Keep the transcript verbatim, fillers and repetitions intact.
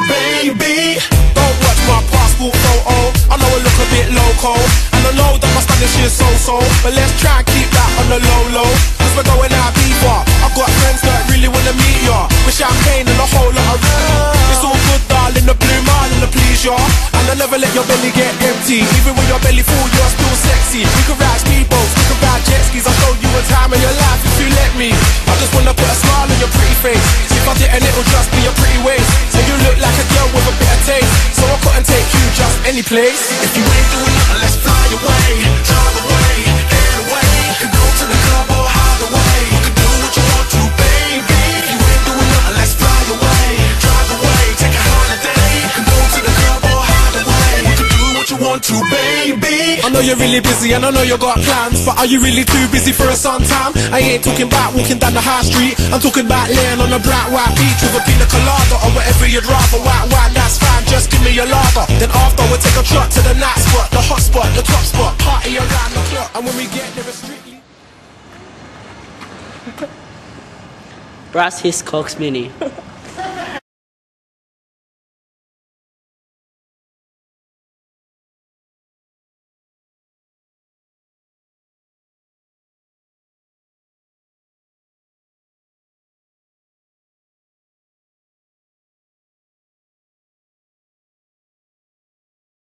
baby. Don't watch my passport photo, I know I look a bit loco, and I know that my standing shit's so-so, but let's try and keep that on the low-low, cause we're going out deeper. I've got friends that really wanna meet ya, with champagne and a whole lot of rum. It's all good, darling, the blue marlin, the please ya, and I never let your belly get empty. Even with your belly full, you're still sexy. We can ride speedboats, we can ride jet skis, I'll show you a time of your life if you let me. I just wanna put a smile on your pretty face. If I didn't, it'll just be your pretty waist. So you look like a girl with a bit of taste, so I couldn't take you just any place. If you ain't doing nothing, let's fly away, drive away, get away. You can go to the club or hide away. You can do what you want to, baby. If you ain't doing nothing, let's fly away, drive away, take a holiday. You can go to the club or hide away. You can do what you want to, baby. I know you're really busy and I know you got plans, but are you really too busy for a suntan? I ain't talking about walking down the high street, I'm talking about laying on a bright white beach with a pina colada or whatever you'd rather. White wine, that's fine, just give me your lager. Then after we'll take a trot to the night spot, the hot spot, the top spot, party around the clock. And when we get there it's strictly Brass his Cox Mini.